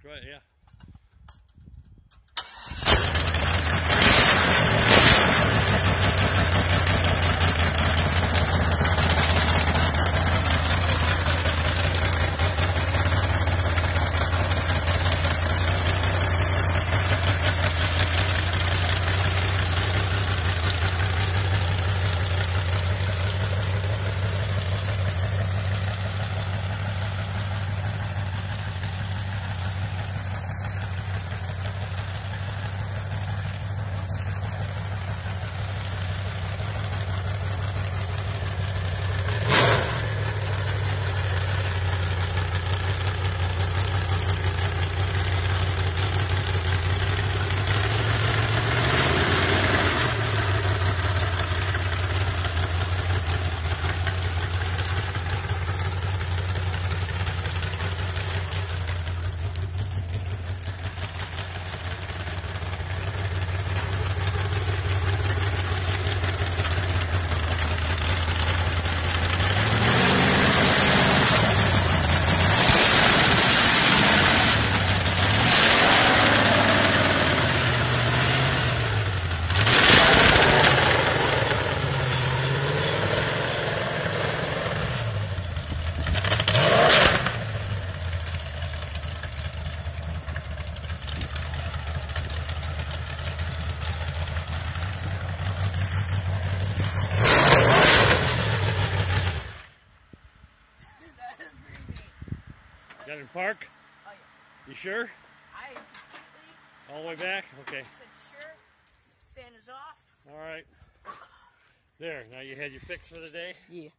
Go ahead, yeah. Got it in park? Oh yeah. You sure? I am completely... All the way back? Okay. I said sure. Fan is off. All right. There, now you had your fix for the day? Yeah.